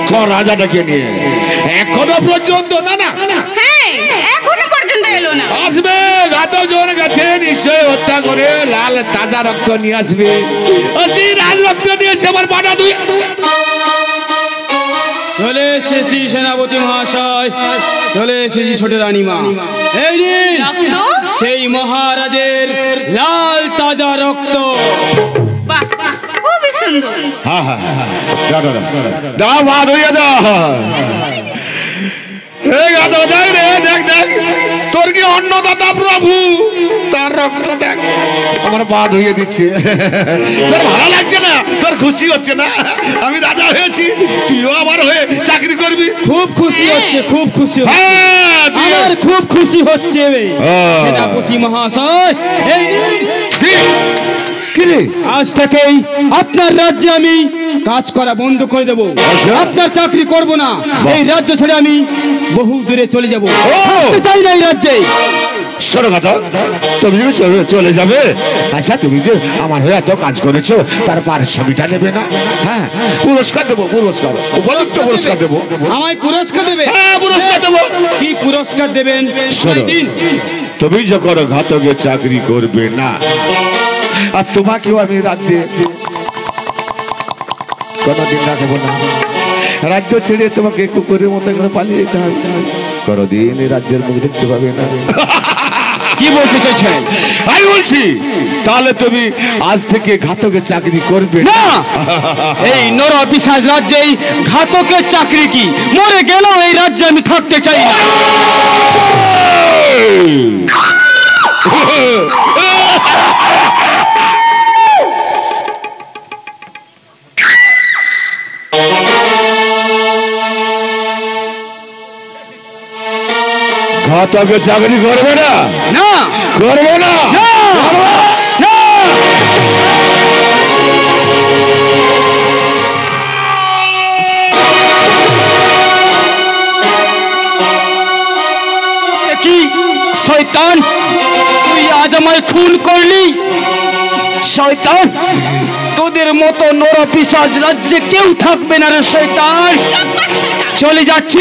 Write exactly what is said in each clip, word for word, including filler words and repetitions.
লক্ষ্য রাজাটাকে নিয়ে এখনো পর্যন্ত না না হ্যাঁ এখনো পর্যন্ত এলো না। আসবে, ঘাতক জন গেছে নিশ্চয় হত্যা করে লাল তাজা রক্ত নিয়ে আসবে। আসি রাজ রক্ত নিয়ে এসে আমার পাটা দুই চলে এসেছি সেনাপতি মহাশয়, চলে এসেছি ছোট রানীমা। এই নিন সেই মহারাজের লাল তাজা রক্ত। বাহ খুবই সুন্দর। হ্যাঁ হ্যাঁ দাও দাও দাও মা ধুইয়ে দাও। এই গাধা দেখ রে, দেখ দেখ তোর কি অন্নদাতা প্রভু, তার রক্ত দেখ আমার পা ধুইয়ে দিচ্ছে। তোর ভালো লাগছে না? তোর খুশি হচ্ছে না আমি রাজা হয়েছি, তুইও আমার হয়ে চাকরি করবি? খুব খুশি হচ্ছে, খুব খুশি হচ্ছে, আমার খুব খুশি হচ্ছে সেনাপতি মহাশয়। আজ থেকেই আপনার রাজ্যে আমি কাজ করা বন্ধ করে দেবো, আপনার চাকরি করব না। এই রাজ্য ছেড়ে আমি বহু দূরে চলে যাবো, চাই না এই রাজ্যে। শোনো কথা, তুমি যে চলে যাবে, আচ্ছা তুমি যে আমার হয়ে এত কাজ করেছো তার পারিশ্রমিকটা নেবে না? হ্যাঁ পুরস্কার দেবো, পুরস্কার উপযুক্ত পুরস্কার দেবো। আমায় পুরস্কার দেবে? হ্যাঁ পুরস্কার দেবো। কি পুরস্কার দেবেন? শোনো, তুমি যখন ঘাতকের চাকরি করবে না আর তোমাকেও আমি রাজ্যে কোনোদিন রাখবো না, রাজ্য ছেড়ে তোমাকে কুকুরের মতো করে পালিয়ে যেতে হবে, কোনোদিন রাজ্যের মুখ দেখতে পাবে না। কি বলতে চাইছেন? আমি বলছি তাহলে তুমি আজ থেকে ঘাতকের চাকরি করবে না। এই নর পিশাচ রাজ্যেই ঘাতকের চাকরি কি? মরে গেলেও এই রাজ্যে আমি থাকতে চাই না। ঘাতকের চাকরি করবে না? না করবে না, না। কি শয়তান, তুই আজ আমায় খুন করলি? শয়তান, তোদের মতো নর পিশাচ রাজ্যে কেউ থাকবে না রে শয়তান। চলে যাচ্ছি।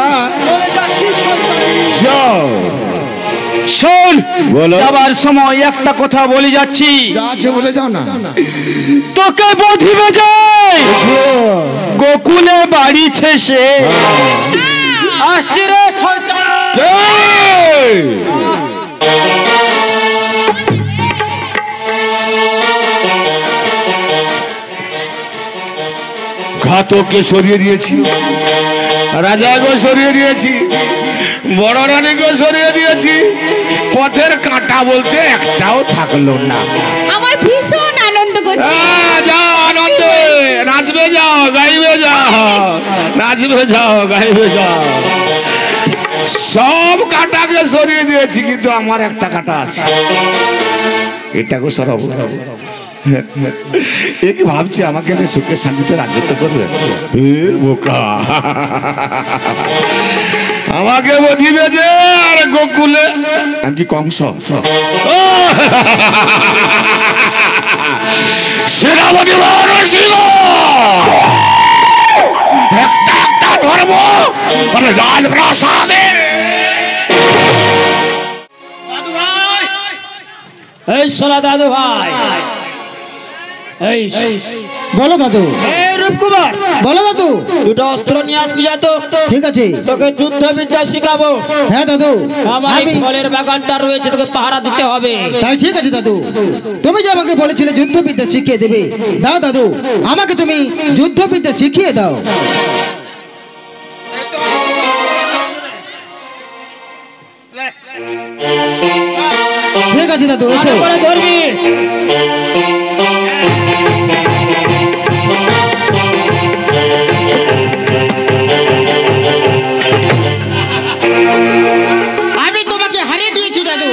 শোন, যাবার সময় একটা কথা বলে যাচ্ছি। বলে যাও না। তোকে বধিবে যায় গোকুলে বাড়ি ছেসে আসছে রে শয়তান। ঘাতককে সরিয়ে দিয়েছি, রাজাকে সরিয়ে দিয়েছি, বড় রানীকে সরিয়ে দিয়েছি, পথের কাঁটা বলতে একটাও থাকলো না। আমার ভীষণ আনন্দ করছে। যাও আনন্দে নাচবে, যাও গাইবে, যাও নাচবে, যাও গাইবে, যাও। সব কাঁটাকে সরিয়ে দিয়েছি কিন্তু আমার একটা কাঁটা আছে, এটাকে সরাবো। এ কি ভাবছি আমাকে সুখে শান্তিতে রাজ্যত্ব করবে? বোকা, আমাকে বধিবে যে আর গোকুলে আমি কি কংস? সেনাপতি একটা একটা ধর্ম মানে রাজপ্রাসাদে। দাদু ভাই, এই সোনা দাদু ভাই, এই বলো দাদু। এই রূপকুমার, বলো দাদু। দুটো অস্ত্র নিয়ে আসবি যা তো। ঠিক আছে, তোকে যুদ্ধ বিদ্যা শিখাবো। হ্যাঁ দাদু, আমার ফলের বাগানটা রয়েছে, তোকে পাহারা দিতে হবে। তাই ঠিক আছে দাদু, তুমি যে আমাকে বলেছিলে যুদ্ধবিদ্যা শিখিয়ে দেবে, দাও দাদু আমাকে তুমি যুদ্ধবিদ্যা শিখিয়ে দাও। ঠিক আছে দাদু, এসো। করে ধরবি। আমি তোমাকে হারিয়ে দিয়েছি দাদু।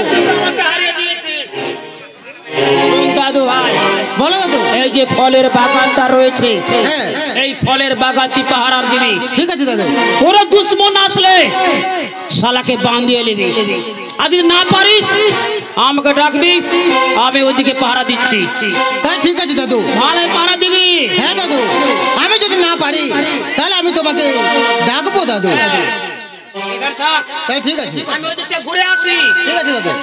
দাদু ভাই, বলো দাদু। এই যে ফলের বাগানটা রয়েছে, হ্যাঁ, এই ফলের বাগানটি পাহারার দিবি। ঠিক আছে দাদু। কোনো দুশ্মন আসলে শালাকে বাঁধিয়ে নিবি, আর যদি না পারিস আমাকে ডাকবি, আমি ওইদিকে পাহারা দিচ্ছি। হ্যাঁ ঠিক আছে দাদু। ভালো পাহারা দিবি। হ্যাঁ দাদু, আমি যদি না পারি তাহলে আমি তোমাকে ডাকবো দাদু। এখানে থাক। হ্যাঁ ঠিক আছে, আমি ওইদিকটা ঘুরে আসি। ঠিক আছে দাদু।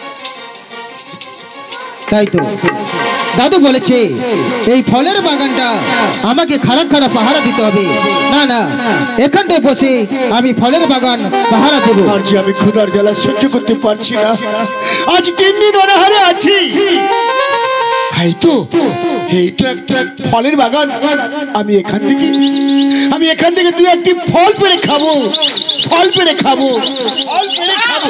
তাই তো দাদু বলেছে এই ফলের বাগানটা আমাকে খাড়া খাড়া পাহারা দিতে হবে। না না, এখানটায় বসে আমি ফলের বাগান পাহারা দেব। আর যে আমি ক্ষুধার জ্বালা সহ্য করতে পারছি না, আজ তিন দিন অনাহারে আছি। এই তো এই তো একটা ফলের বাগান, আমি এখান থেকে আমি এখান থেকে দু একটি ফল পেড়ে খাবো, ফল পেড়ে খাবো, ফল পেড়ে খাবো।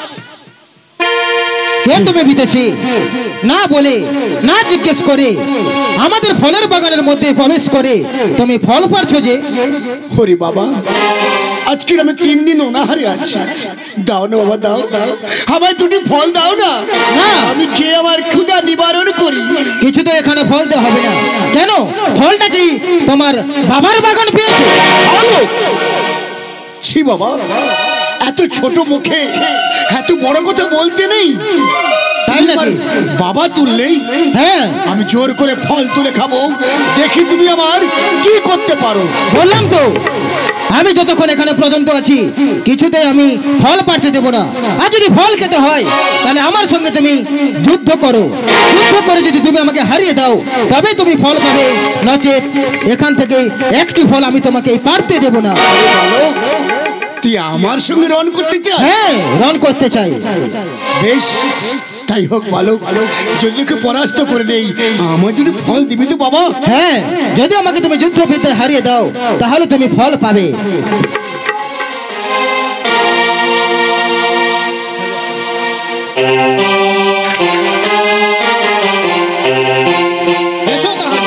কে তুমি বিদেশি? না বলে না জিজ্ঞেস করে আমাদের ফলের বাগানের মধ্যে প্রবেশ করে তুমি ফল পারছো যে? হরি বাবা, আজকের আমি তিন দিন অনাহারে আছি, দাও না বাবা, দাও আমায় দুটি ফল দাও না। না, আমি খেয়ে আমার ক্ষুধা নিবারণ করি। কিছু তো এখানে ফল দেওয়া হবে না। কেন? ফলটা কি তোমার বাবার বাগান পেয়েছো? আলো ছি বাবা, এত ছোট মুখে এত বড় কথা বলতে নেই। তাই নাকি? বাবা তুললেই হ্যাঁ, আমি জোর করে ফল তুলে খাবো, দেখি তুমি আমার কি করতে পারো। বললাম তো আমি যতক্ষণ এখানে পর্যন্ত আছি কিছুতেই আমি ফল পাড়তে দেবো না। আর যদি ফল খেতে হয় তাহলে আমার সঙ্গে তুমি যুদ্ধ করো। যুদ্ধ করে যদি তুমি আমাকে হারিয়ে দাও তবে তুমি ফল পাবে, নচেত এখান থেকে একটি ফল আমি তোমাকে পাড়তে দেবো না। তুই আমার সঙ্গে রণ করতে চাস? হ্যাঁ, রণ করতে চাই। বেশ, তাই হোক বালক, যদি তোকে পরাস্ত করে দেই আমার যদি ফল দিবি তো বাবা? হ্যাঁ, যদি আমাকে তুমি যুদ্ধবিদ্যায় হারিয়ে দাও তাহলে তুমি ফল পাবে। এসো তাহলে।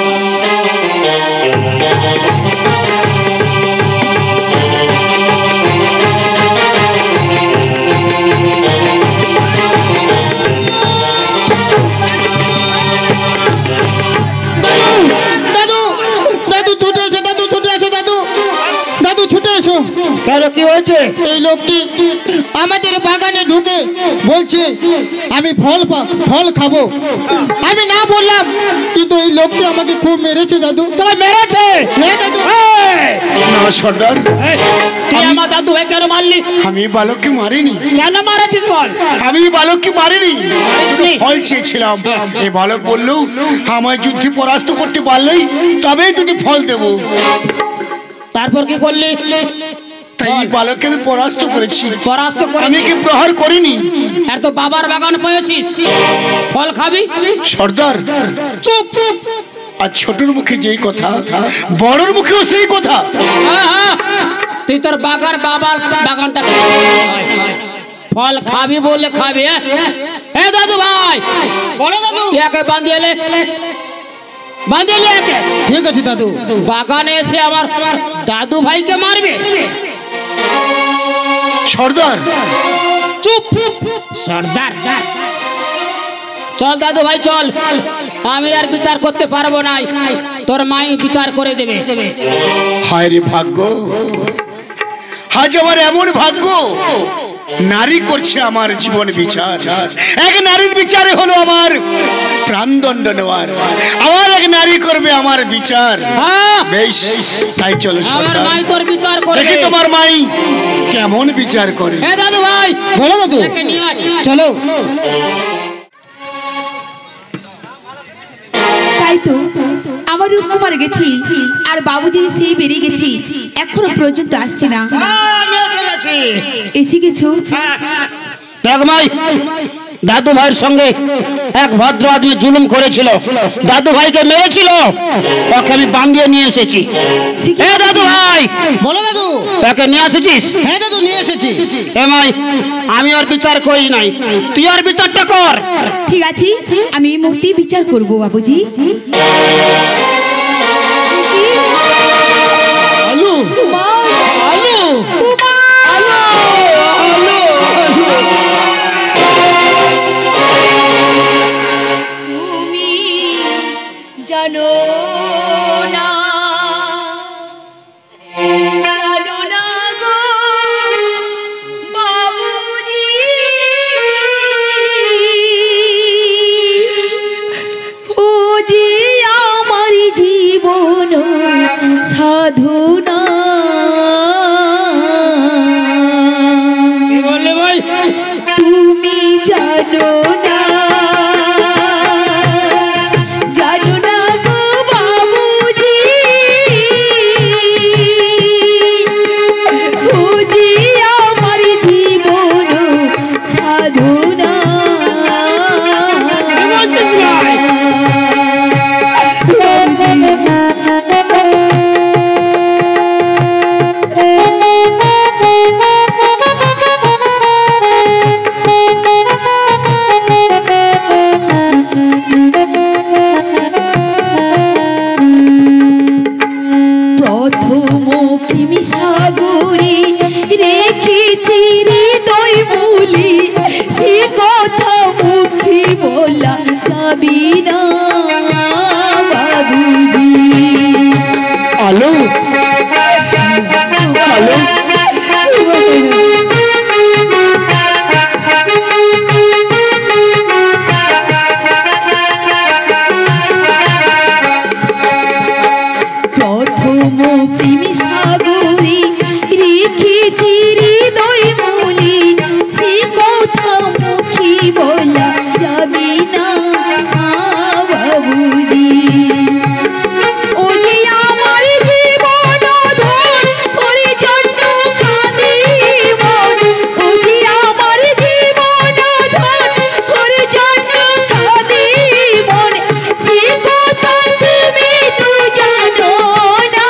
দাদু, দাদু ছুটে এসো, দাদু ছুটে এসো, দাদু দাদু ছুটে এসো। কেন, কি হয়েছে? এই লোকটি আমাদের বাগানে ঢুকে বলছে আমি ফল পা- ফল খাবো। আমি না বললাম, কিন্তু এই লোকটি আমাকে খুব মেরেছে দাদু। তোকে মেরেছে? হ্যাঁ দাদু। এই! না সর্দার, এই, তুই আমার দাদু ভাই কেন মারলি? আমি বালককে মারিনি। কেন মারাছিস বল? আমি বালককে মারিনি, মারিসনি? ফল চেয়েছিলাম। এই বালক বলল আমায় যুদ্ধে পরাস্ত করতে পারলেই তবেই দুটি ফল দেব। তারপর কি করলি? তাই এই বালককে আমি পরাস্ত করেছি, পরাস্ত করে আমি কি প্রহার করিনি। আর তো বাবার বাগান পেয়েছিস, ফল খাবি? সর্দার চুপ। আর ছোটর মুখে যেই কথা, বড়র মুখেও সেই কথা। হ্যাঁ, হ্যাঁ, তুই তোর বাগার বাবার বাগানটা ফল খাবি বললে খাবি। হ্যাঁ? এ দাদু ভাই, বলো দাদু। তুই একে বান্ধিয়ে লে, বান্ধিয়ে লে একে। ঠিক আছে দাদু। বাগানে এসে আমার দাদু ভাইকে মারবে? সর্দার চুপ। সর্দার, চল দাদু ভাই চল, আমি আর বিচার করতে পারবো না, তোর মাই বিচার করে দেবে। হায় রে ভাগ্য, আজ আমার এমন ভাগ্য, নারী করছে আমার জীবন বিচার। এক নারীর বিচারে হলো আমার প্রাণদণ্ড নেওয়ার, আবার এক নারী করবে আমার বিচার। হ্যাঁ, বেশ, তাই চলো আমার সর্দার, মাই তোর বিচার করে। দেখি তোমার মাই কেমন বিচার করে। এ দাদু ভাই, বলো দাদু। একে নিয়ে আয়। চলো। তাই তো আমার রূপকুমার গেছি আর বাবুজি সেই বেরিয়ে গেছি, এখনো পর্যন্ত আসছে না। আমি এসে গেছি। এসে গেছো? দেখ ভাই, দাদু ভাইয়ের সঙ্গে এক ভদ্র আদমি জুলুম করেছিল, দাদু ভাইকে মেরেছিল, ওকে আমি বান্ধিয়ে নিয়ে এসেছি। সে কি এ দাদু ভাই, বলো দাদু। তাকে নিয়ে এসেছিস? হ্যাঁ দাদু, নিয়ে এসেছি। এ ভাই, আমি আর বিচার করি নাই, তুই আর বিচারটা কর। ঠিক আছে, আমি এই মুহূর্তে বিচার করব বাবুজি। আলু মা, আলু উমা, আলু আলু আলু। তুমি জানো না, জানো না গো বাবুজি, গেছি হৃদয় মূলে সে কথা মুখে বলা যাবে না বাবুজি। ও যে আমার জীবন ধন ওরে জন্য কাঁদে মন, ও যে আমার জীবন ধন ওরে জন্য কাঁদে মন, সে কথা তুমি তো জানো না,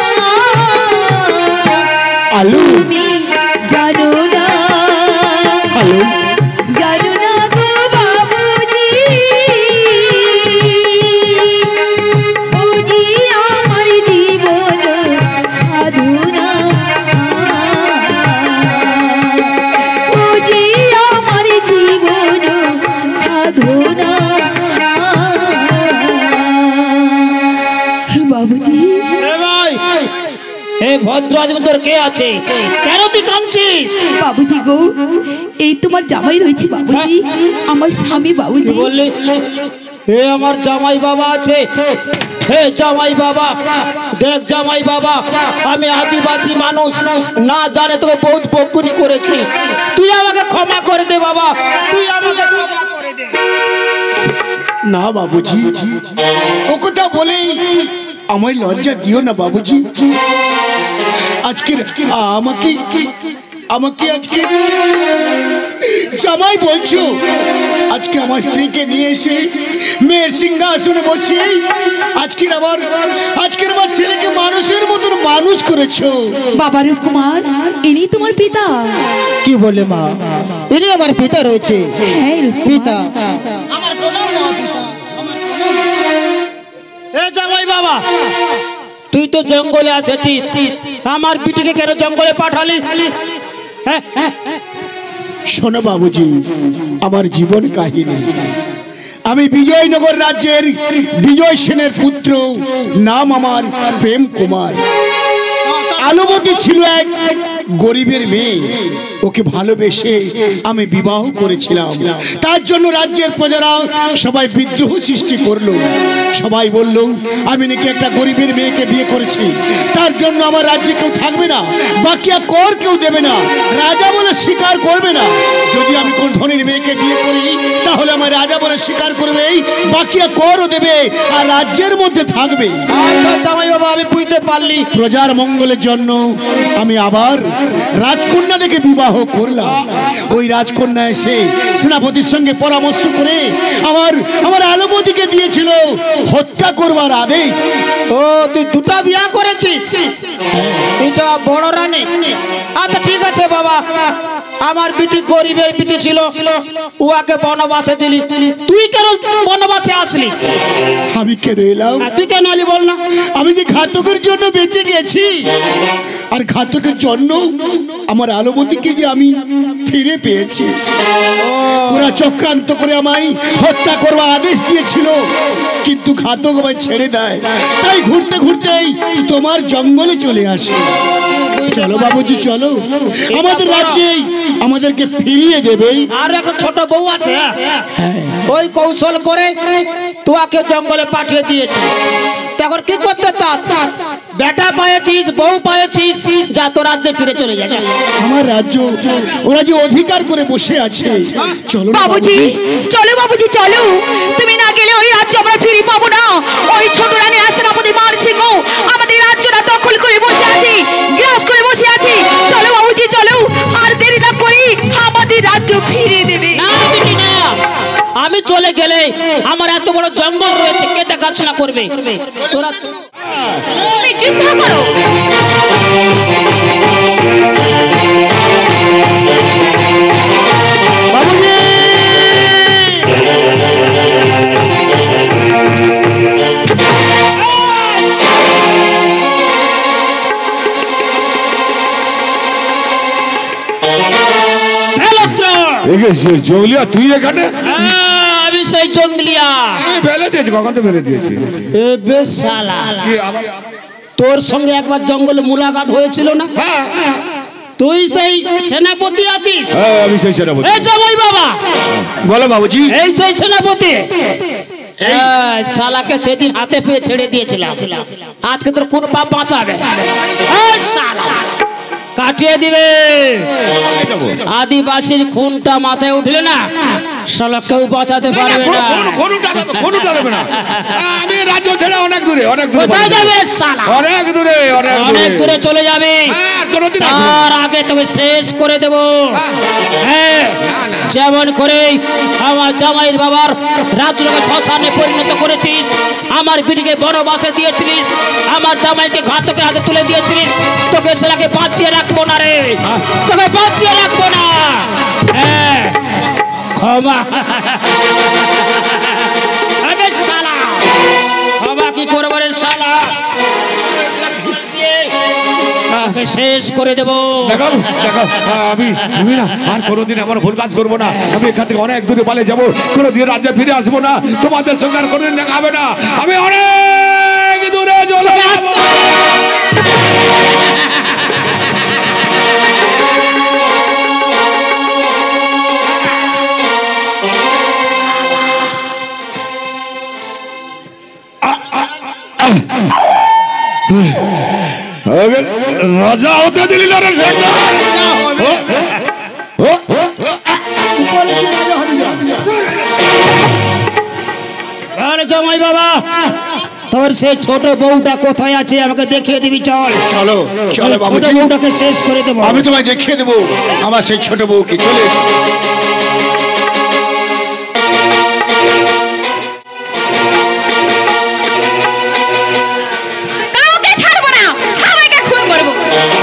আলু তুমি জানো না, আলু জানো না গো বাবুজি। ও যে আমার জীবন সাধনা, ও যে আমার জীবন সাধনা বাবুজি। এ ভাই, এ ভদ্র আদমি তোর কে আছে? কেন তুই কাঁদছিস? বাবুজি গো, এই তোমার জামাই রয়েছে বাবুজি, আমার স্বামী বাবুজি। বললি এ আমার জামাই বাবা আছে। হে জামাই বাবা, দেখ জামাই বাবা, আমি আদিবাসী মানুষ, না জানে তোকে বহুত বকুনি করেছি, তুই আমাকে ক্ষমা করে দে বাবা, তুই আমাকে ক্ষমা করে দে। না বাবুজি, ও কথা বলেই আমায় লজ্জা দিও না বাবুজি। আজকের আমাকে আমাকে আজকে জামাই বলছো, আজকে আমার স্ত্রীকে নিয়ে এসে মেয়ের সিংহাসনে বসিয়ে আজকের আমার আজকের আমার ছেলেকে মানুষের মতন মানুষ করেছো। বাবা রূপকুমার, ইনি তোমার পিতা? কি বলে মা, ইনি আমার পিতা রয়েছে। হ্যাঁ রূপকুমার। পিতা আমার প্রণাম না পিতা, আমার প্রণাম। এ জামাই বাবা, তুই তো জঙ্গলে এসেছিস, আমার বিটিকে কেন জঙ্গলে পাঠালি? হ্যাঁ, শোনো বাবুজি, আমার জীবন কাহিনী। আমি বিজয়নগর রাজ্যের বিজয় সেনের পুত্র, নাম আমার প্রেম কুমার। আলুমতি ছিল এক গরিবের মেয়ে, ওকে ভালোবেসে আমি বিবাহ করেছিলাম। তার জন্য রাজ্যের প্রজারা সবাই বিদ্রোহ সৃষ্টি করলো। সবাই বলল আমি নাকি একটা গরিবের মেয়েকে বিয়ে করেছি, তার জন্য আমার রাজ্যে কেউ থাকবে না, বাকিয়া কর কেউ দেবে না, রাজা বলে স্বীকার করবে না। যদি আমি কোন ধনীর মেয়েকে বিয়ে করি তাহলে আমার রাজা বলে স্বীকার করবে, বাকিয়া করও দেবে আর রাজ্যের মধ্যে থাকবে। আচ্ছা জামাই বাবা, আমি বুঝতে পারলি। প্রজার মঙ্গলের জন্য আমি আবার রাজকন্যা দেখে বিবাহ করলাম। ওই রাজকন্যা এসে সেনাপতির সঙ্গে পরামর্শ করে আমার আমার আলুমতিকে দিয়েছিল হত্যা করবার আদেশ। ও তুই দুটা বিয়া করেছিস? এটা বড় রানী। আচ্ছা ঠিক আছে বাবা, আমার বিটি গরিবের বিটি ছিল, উহাকে বনবাসে দিলি, তুই কেন বনবাসে আসলি? আমি কেন এলাম? আর তুই কেন আলি বল না? আমি যে ঘাতকের জন্য বেঁচে গেছি, আর ঘাতকের জন্য আমার আলুমতিকে যে আমি ফিরে পেয়েছি। ওরা চক্রান্ত করে আমায় হত্যা করবার আদেশ দিয়েছিল, কিন্তু ঘাতক আমায় ছেড়ে দেয়। তাই ঘুরতে ঘুরতেই তোমার জঙ্গলে চলে আসে। চলো বাবুজি চলো, আমাদের রাজ্যেই আমাদেরকে ফিরিয়ে দেবে। আর একটা ছোট বউ আছে, ওই কৌশল করে তোকে জঙ্গলে পাঠিয়ে দিয়েছে। তখন কি করতে চাস? বেটা পাইছিস, বউ পাইছিস, যা তো রাজ্যে ফিরে চলে যা। আমার রাজ্য ওরা যে অধিকার করে বসে আছে। চলো না বাবুজি, চলো বাবুজি চলো, তুমি না গেলে ওই রাজ্য আমরা ফিরে পাবো না। ওই ছোট রানী সেনাপতি মার সিংহ আমাদের রাজ্যটা দখল করে বসে আছে, গ্রাস করে বসে আছে। চলো বাবুজি চলো, আর দেরি না করি আমাদের রাজ্য ফিরে দেবে। না বিটি না, আমি চলে গেলে আমার এত বড় জঙ্গল রয়েছে, কে দেখাশোনা করবে? তোরা তুমি যুদ্ধ করো। বাবুজি জঙ্গলিয়া, তুই এখানে? আমি সেই জঙ্গলিয়া। আমি ফেলে দিয়েছি, কখন তো ফেলে দিয়েছি। এ বেশ শালা, কি আবার? তোর সঙ্গে একবার জঙ্গলে মুলাকাত হয়েছিল না? হ্যাঁ তুই সেই সেনাপতি আছিস? হ্যাঁ, আমি সেই সেনাপতি। এই জামাই বাবা, বলো বাবুজি। এই সেই সেনাপতি। এই শালাকে সেদিন হাতে পেয়ে ছেড়ে দিয়েছিলাম, আজকে তোর কোন পাপ বাঁচাবে? এই শালা কাটিয়ে দিবে। পালিয়ে যাবো। আদিবাসীর খুনটা মাথায় উঠলে না শালা কেউ বাঁচাতে না, না, পারবে কোনো- না। কোনো- কোনোটা দেবে- কোনোটা দেবে না। আমি রাজ্য ছেড়ে অনেক দূরে অনেক দূরে কোথায় পালিয়ে যাবে যাবো। রে শালা? অনেক দূরে অনেক অনেক দূরে দূরে চলে যাবে। আর কোনোদিন আসবো না। তার আগে তোকে শেষ করে দেব। হ্যাঁ, যেমন করে আমার জামাইয়ের বাবার রাজ্যকে শ্মশানে পরিণত করেছিস, আমার বিটিকে বনবাসে দিয়েছিলিস, আমার জামাইকে ঘাতকের হাতে তুলে দিয়েছিলিস, তোকে সেটাকে বাঁচিয়ে রাখবো না রে, তোকে বাঁচিয়ে রাখবো না। হ্যাঁ, ক্ষমা। আবে শালা, ক্ষমা কি করবো রে শালা? তাকে শেষ করে দেবো। দেখো দেখো আমি আমি না আর কোনোদিন আমার ভুল কাজ করবো না। আমি এখান থেকে অনেক দূরে পালিয়ে যাবো, কোনোদিন রাজ্যে ফিরে আসবো না, তোমাদের সঙ্গে আর কোনোদিন দেখা হবে না। আমি অনেক দূরে চলে আসবো। রাজা হতে দিলি না রে সর্দার। ও, ও, আরে জামাই বাবা, তোর সেই ছোট বউটা কোথায় আছে আমাকে দেখিয়ে দিবি। চল চলো চলো ছোট বাবুজি, বউটাকে শেষ করে দেবো। আমি তোমায় দেখিয়ে দেবো আমার সেই ছোট বউকে। চলে এসো। কাউকে ছাড়বো না, সবাইকে খুন করবো।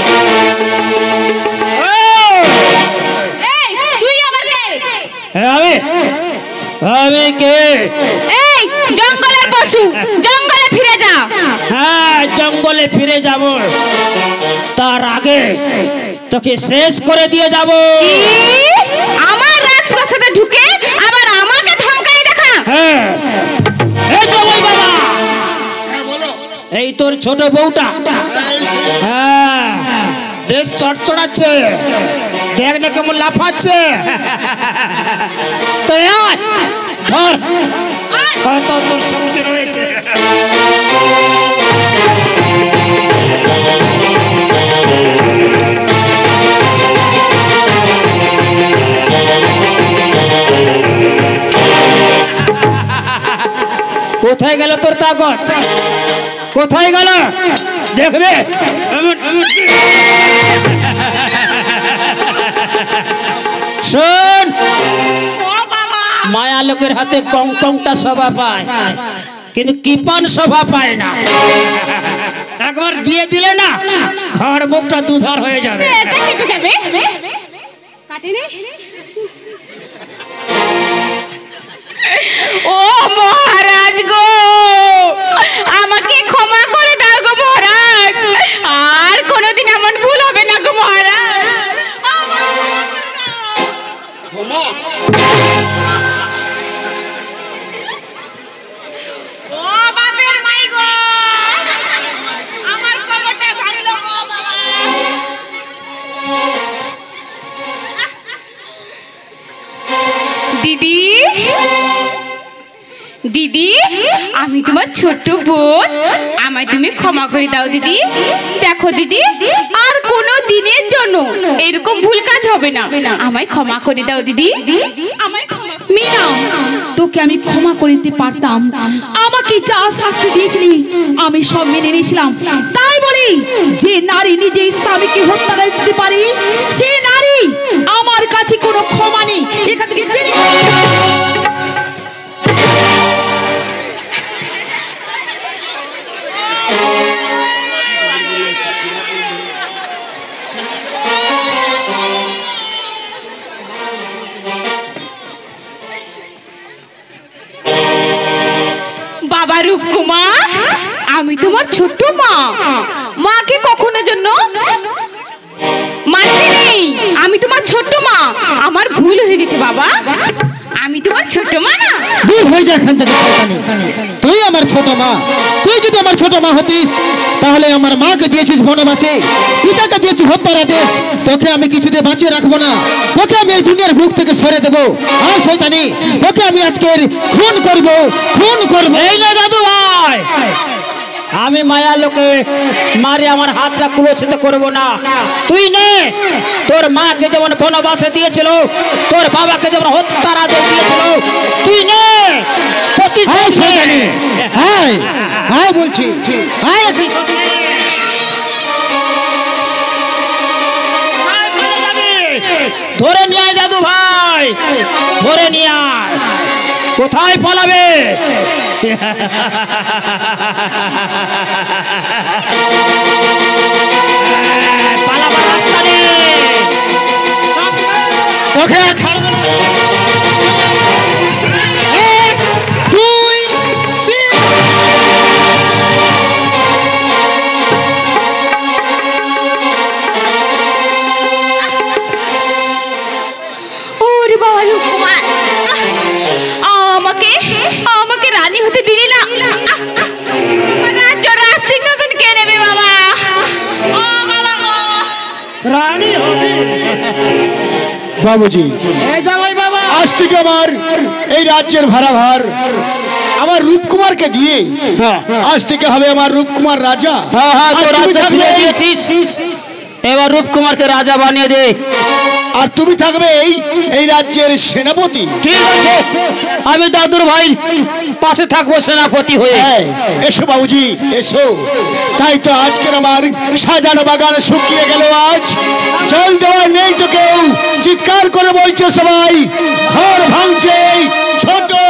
এই তুই আবার কে? আমি আমি কে? এই জঙ্গলের পশু, জঙ্গলে ফিরে যা। হ্যাঁ, জঙ্গলে ফিরে যাব, তার আগে তোকে শেষ করে দিয়ে যাব। কি? আমার রাজপ্রাসাদে ঢুকে আবার আমাকে ধমকানি দেখা? হ্যাঁ, এই জামাই বাবা, এই তোর ছোট বউটা। হ্যাঁ, বেশ চড়চড়াচ্ছে, দেখ না কেমন লাফাচ্ছে। তো আয়, ধর, কত তোর সবজি রয়েছে। কোথায় গেল তোর তাকত? কোথায় গেল দেখবে? শোন, মায়া লোকের হাতে কংকংটা শোভা পায়, কিন্তু কৃপণ শোভা পায় না। একবার দিয়ে দিলে না ঘর মুখটা দুধার হয়ে যাবে। এটা কেটে যাবে? কাটেনি? ও মহারাজ গো, আমাকে ক্ষমা করে দাও গো মহারাজ, আর কোনোদিন এমন ভুল হবে না গো মহারাজ। ও বাপের মাই গো, আমার কোমরটা ভাঙলো গো বাবা। দিদি, দিদি, আমি তোমার ছোট্ট বোন, আমায় তুমি ক্ষমা করে দাও দিদি। দেখো দিদি, আর কোনো দিনের জন্য এরকম ভুল কাজ হবে না, আমায় ক্ষমা করে দাও দিদি। আমায় ক্ষমা। মিনা, তোকে আমি ক্ষমা করে দিতে পারতাম, আমাকে যা শাস্তি দিয়েছিলি আমি সব মেনে নিয়েছিলাম। তাই বলি, যে নারী নিজেই স্বামীকে হত্যা করতে পারে সে নারী আমার কাছে কোনো ক্ষমা নেই। এখান থেকে বেরিয়ে বাবা রূপকুমার, আমি তোমার ছোট্ট মা, মাকে কখনো জন্য মানতে নেই। আমি তোমার ছোট্ট মা, আমার ভুল হয়ে গেছে বাবা, আমি তোমার ছোট্ট মা না। দূর হয়ে যা এখান থেকে শয়তানি। তুই আমার ছোট মা, তুই যদি আমার ছোট মা হতিস তাহলে আমার মাকে দিয়েছিস বনবাসে, পিতাকে দিয়েছিস হত্যার আদেশ। তোকে আমি কিছুতে বাঁচিয়ে রাখবো না, তোকে আমি এই দুনিয়ার বুক থেকে সরে দেবো। আর শয়তানি, তোকে আমি আজকের খুন করব, খুন করব। এই না দাদু ভাই, আমি মায়া লোকে মারে আমার হাতটা কুলসিত করব না। তুই নে, তোর মাকে যেমন বনবাসে দিয়েছিল, তোর বাবাকে যেমন হত্যার আদেশ দিয়েছিল, তুই নে প্রতিশোধ নে। হ্যাঁ হ্যাঁ বলছি, হ্যাঁ প্রতিশোধ নে। ধরে নিয়ে আয় দাদু ভাই, ধরে নিয়ে আয়। কোথায় পালাবে? পালাবার রাস্তা নেই, ওকে ছাড়বো না। এক, দুই, তিন। ওরে বাবা রূপকুমার, আমাকে আমাকে রানী হতে দিলি না। রাজ্য রাজ সিংহাসন কে নেবে বাবা? ও বাবা গো, রানী হবে বাবুজি। এই জামাই বাবা, আজ থেকে আমার এই রাজ্যের ভাড়াভার আমার রূপকুমারকে দিয়ে আজ থেকে হবে আমার রূপকুমার রাজা। হ্যাঁ হ্যাঁ, আর তো তুমি রাজা থাকবে তুলে দিয়েছিস, এবার রূপকুমারকে রাজা বানিয়ে দে। আর তুমি থাকবে এই এই রাজ্যের সেনাপতি। ঠিক আছে, আমি দাদুর ভাই পাশে থাকবো সেনাপতি হয়ে। হ্যাঁ, এসো বাবুজি এসো। তাই তো আজকের আমার সাজানো বাগান শুকিয়ে গেল, আজ জল দেওয়া নেই তো কেউ। চিৎকার করে বলছে সবাই, ঘর ভাঙছে ছোট